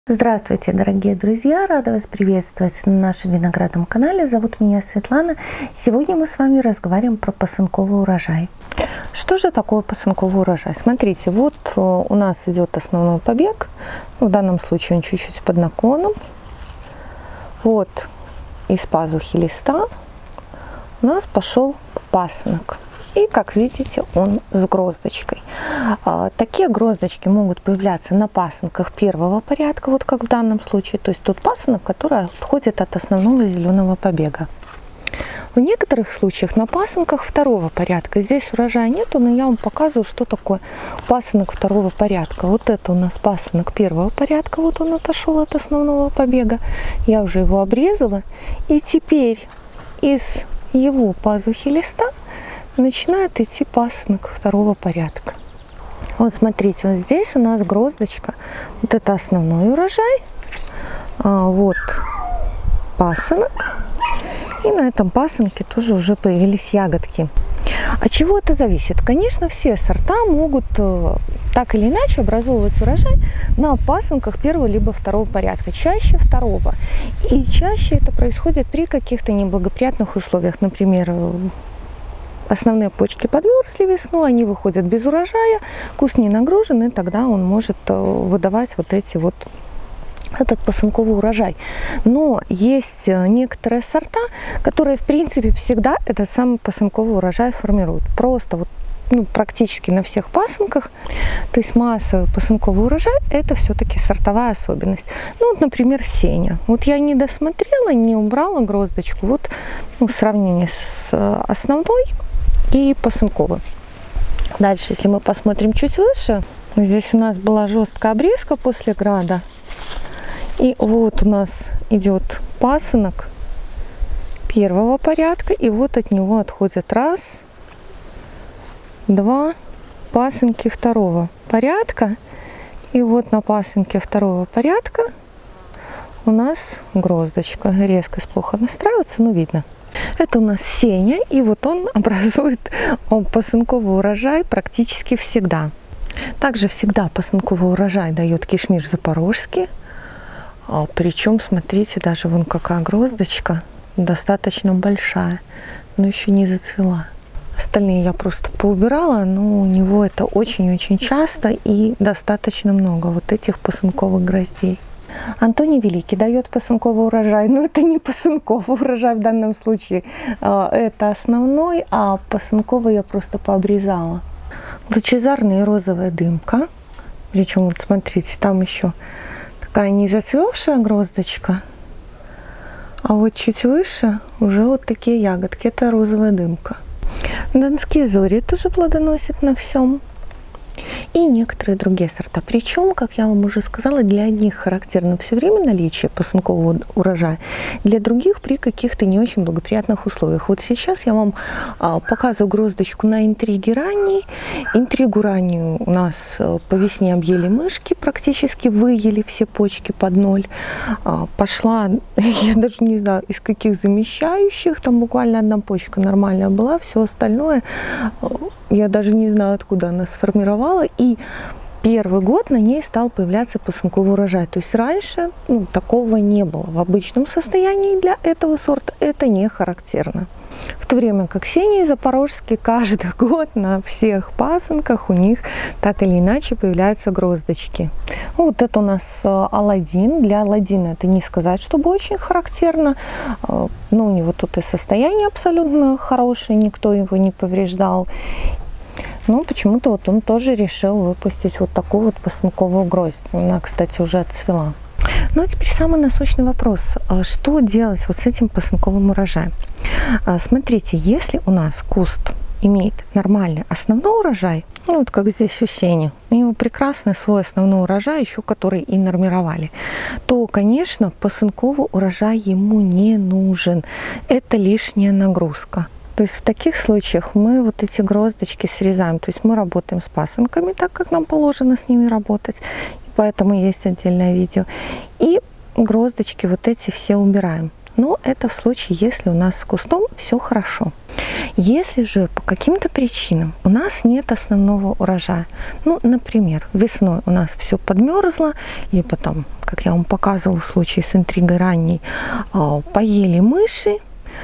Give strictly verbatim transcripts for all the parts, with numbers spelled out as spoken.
Здравствуйте, дорогие друзья! Рада вас приветствовать на нашем виноградном канале. Зовут меня Светлана. Сегодня мы с вами разговариваем про пасынковый урожай. Что же такое пасынковый урожай? Смотрите, вот у нас идет основной побег. В данном случае он чуть-чуть под наклоном. Вот из пазухи листа у нас пошел пасынок. И, как видите, он с гроздочкой. Такие гроздочки могут появляться на пасынках первого порядка, вот как в данном случае. То есть тот пасынок, который отходит от основного зеленого побега. В некоторых случаях на пасынках второго порядка. Здесь урожая нету, но я вам показываю, что такое пасынок второго порядка. Вот это у нас пасынок первого порядка. Вот он отошел от основного побега. Я уже его обрезала. И теперь из его пазухи листа начинает идти пасынок второго порядка. Вот смотрите, вот здесь у нас гроздочка. Вот это основной урожай. А вот пасынок. И на этом пасынке тоже уже появились ягодки. От чего это зависит? Конечно, все сорта могут так или иначе образовывать урожай на пасынках первого либо второго порядка. Чаще второго. И чаще это происходит при каких-то неблагоприятных условиях. Например, основные почки подмерзли весну, они выходят без урожая, куст не нагружен, и тогда он может выдавать вот эти вот этот пасынковый урожай. Но есть некоторые сорта, которые в принципе всегда этот самый пасынковый урожай формируют. Просто вот ну, практически на всех пасынках. То есть массовый пасынковый урожай — это все-таки сортовая особенность. Ну вот, например, сеня. Вот я не досмотрела, не убрала гроздочку. Вот ну, в сравнении с основной и пасынковым. Дальше, если мы посмотрим чуть выше, здесь у нас была жесткая обрезка после града. И вот у нас идет пасынок первого порядка. И вот от него отходят раз, два пасынки второго порядка. И вот на пасынке второго порядка у нас гроздочка. Резкость плохо настраивается, но видно. Это у нас сеня, и вот он образует он пасынковый урожай практически всегда. Также всегда пасынковый урожай дает кишмиш запорожский. Причем, смотрите, даже вон какая гроздочка, достаточно большая, но еще не зацвела. Остальные я просто поубирала, но у него это очень-очень часто и достаточно много вот этих пасынковых гроздей. Антоний Великий дает пасынковый урожай, но это не пасынковый урожай в данном случае, это основной, а пасынковый я просто пообрезала. Лучезарная розовая дымка, причем вот смотрите, там еще такая не зацвевшая гроздочка, а вот чуть выше уже вот такие ягодки, это розовая дымка. Донские зори тоже плодоносят на всем. И некоторые другие сорта. Причем, как я вам уже сказала, для одних характерно все время наличие пасынкового урожая, для других при каких-то не очень благоприятных условиях. Вот сейчас я вам а, показываю гроздочку на интриге ранней. Интригу раннюю у нас по весне объели мышки, практически выели все почки под ноль. А, пошла, я даже не знаю, из каких замещающих, там буквально одна почка нормальная была, все остальное я даже не знаю, откуда она сформировала. И первый год на ней стал появляться пасынковый урожай. То есть раньше ну, такого не было. В обычном состоянии для этого сорта это не характерно. В то время как сеня и запорожский каждый год на всех пасынках у них так или иначе появляются гроздочки. Вот это у нас Аладдин. Для Аладдина это не сказать, чтобы очень характерно. Но у него тут и состояние абсолютно хорошее, никто его не повреждал. Но почему-то вот он тоже решил выпустить вот такую вот пасынковую гроздь. Она, кстати, уже отцвела. Ну а теперь самый насущный вопрос. Что делать вот с этим пасынковым урожаем? Смотрите, если у нас куст имеет нормальный основной урожай, ну вот как здесь у сени, у него прекрасный свой основной урожай, еще который и нормировали, то, конечно, пасынковый урожай ему не нужен. Это лишняя нагрузка. То есть в таких случаях мы вот эти гроздочки срезаем. То есть мы работаем с пасынками так, как нам положено с ними работать. Поэтому есть отдельное видео. И гроздочки вот эти все убираем. Но это в случае, если у нас с кустом все хорошо. Если же по каким-то причинам у нас нет основного урожая, ну, например, весной у нас все подмерзло, либо там, как я вам показывала в случае с интригой ранней, поели мыши,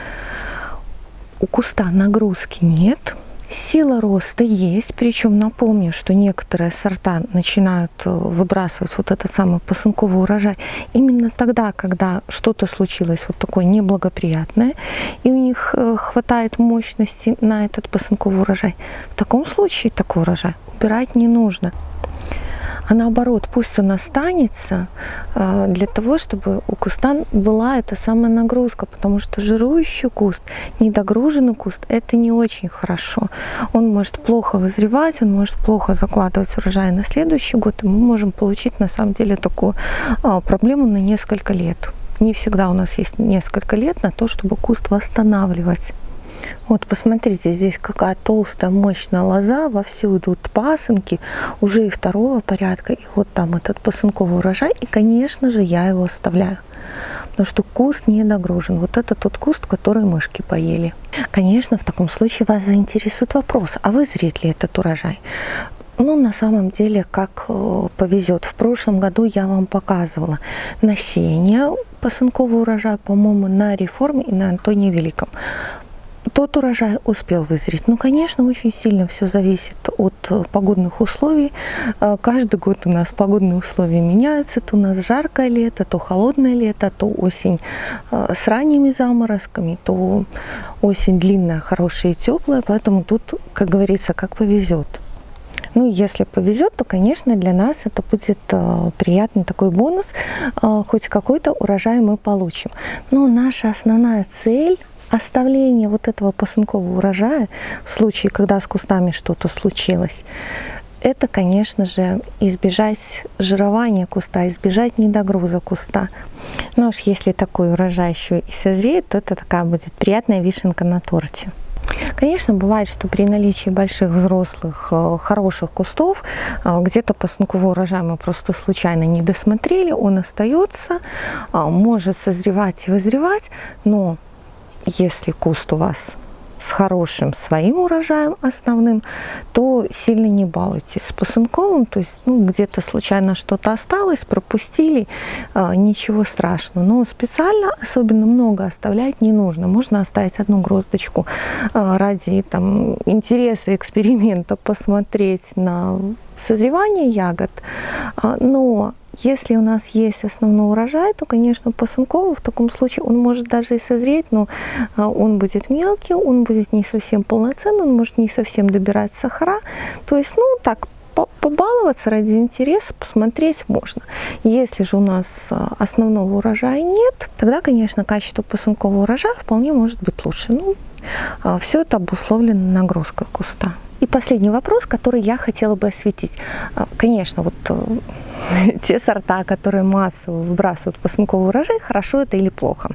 у куста нагрузки нет, сила роста есть, причем напомню, что некоторые сорта начинают выбрасывать вот этот самый посынковый урожай именно тогда, когда что-то случилось вот такое неблагоприятное, и у них хватает мощности на этот посынковый урожай. В таком случае такой урожай убирать не нужно. А наоборот, пусть он останется для того, чтобы у куста была эта самая нагрузка, потому что жирующий куст, недогруженный куст, это не очень хорошо. Он может плохо вызревать, он может плохо закладывать урожай на следующий год, и мы можем получить на самом деле такую проблему на несколько лет. Не всегда у нас есть несколько лет на то, чтобы куст восстанавливать. Вот посмотрите, здесь какая толстая, мощная лоза, вовсю идут пасынки, уже и второго порядка, и вот там этот посынковый урожай, и, конечно же, я его оставляю, потому что куст не догружен. Вот это тот куст, который мышки поели. Конечно, в таком случае вас заинтересует вопрос, а вызреет ли этот урожай? Ну, на самом деле, как повезет. В прошлом году я вам показывала насение посынкового урожая, по-моему, на Реформе и на Антоне Великом. Тот урожай успел вызреть. Ну, конечно, очень сильно все зависит от погодных условий. Каждый год у нас погодные условия меняются. То у нас жаркое лето, то холодное лето, то осень с ранними заморозками, то осень длинная, хорошая и теплая. Поэтому тут, как говорится, как повезет. Ну, если повезет, то, конечно, для нас это будет приятный такой бонус. Хоть какой-то урожай мы получим. Но наша основная цель — оставление вот этого посынкового урожая в случае, когда с кустами что-то случилось, это, конечно же, избежать жирования куста, избежать недогруза куста. Но уж если такой урожай еще и созреет, то это такая будет приятная вишенка на торте. Конечно, бывает, что при наличии больших взрослых хороших кустов где-то посынковый урожай мы просто случайно не досмотрели, он остается, может созревать и вызревать, но если куст у вас с хорошим своим урожаем основным, то сильно не балуйтесь с посынковым, то есть ну, где-то случайно что-то осталось, пропустили, э, ничего страшного. Но специально особенно много оставлять не нужно. Можно оставить одну гроздочку э, ради там, интереса, эксперимента, посмотреть на созревание ягод, э, но если у нас есть основной урожай, то, конечно, посынковый в таком случае он может даже и созреть, но он будет мелкий, он будет не совсем полноценный, он может не совсем добирать сахара. То есть, ну, так, побаловаться ради интереса, посмотреть можно. Если же у нас основного урожая нет, тогда, конечно, качество посынкового урожая вполне может быть лучше. Ну, все это обусловлено нагрузкой куста. И последний вопрос, который я хотела бы осветить. Конечно, вот те сорта, которые массово выбрасывают посынковый урожай, хорошо это или плохо?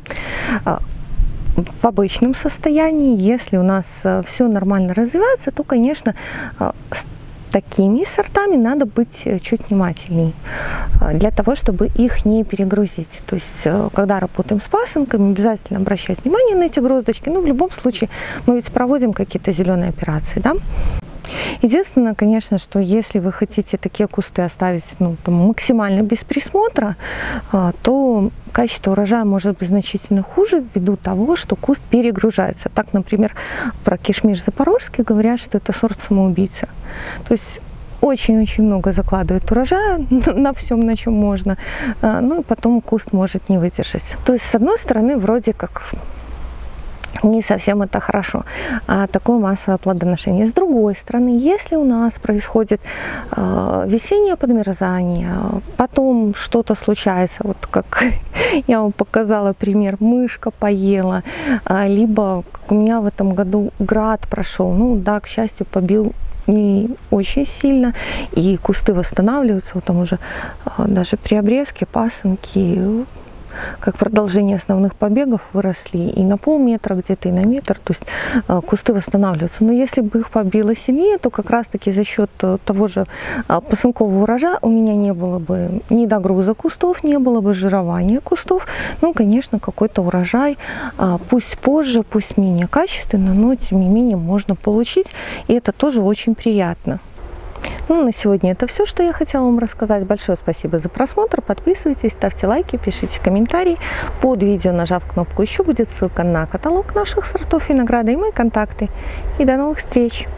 В обычном состоянии, если у нас все нормально развивается, то, конечно, с такими сортами надо быть чуть внимательней, для того, чтобы их не перегрузить. То есть, когда работаем с пасынками, обязательно обращать внимание на эти гроздочки. Ну, в любом случае, мы ведь проводим какие-то зеленые операции, да? Единственное, конечно, что если вы хотите такие кусты оставить ну, там, максимально без присмотра, то качество урожая может быть значительно хуже ввиду того, что куст перегружается. Так, например, про кишмиш запорожский говорят, что это сорт самоубийца. То есть очень-очень много закладывает урожая на всем, на чем можно, ну и потом куст может не выдержать. То есть, с одной стороны, вроде как не совсем это хорошо, а такое массовое плодоношение. С другой стороны, если у нас происходит э, весеннее подмерзание, потом что-то случается, вот как я вам показала пример, мышка поела, э, либо как у меня в этом году град прошел, ну да, к счастью, побил не очень сильно, и кусты восстанавливаются, вот там уже э, даже при обрезке пасынки как продолжение основных побегов, выросли и на полметра где-то, и на метр, то есть кусты восстанавливаются. Но если бы их побило сильнее, то как раз-таки за счет того же посынкового урожая у меня не было бы ни догруза кустов, не было бы жирования кустов. Ну, конечно, какой-то урожай, пусть позже, пусть менее качественно, но тем не менее можно получить, и это тоже очень приятно. Ну, на сегодня это все, что я хотела вам рассказать. Большое спасибо за просмотр. Подписывайтесь, ставьте лайки, пишите комментарии. Под видео, нажав кнопку «Еще», будет ссылка на каталог наших сортов винограда и мои контакты. И до новых встреч!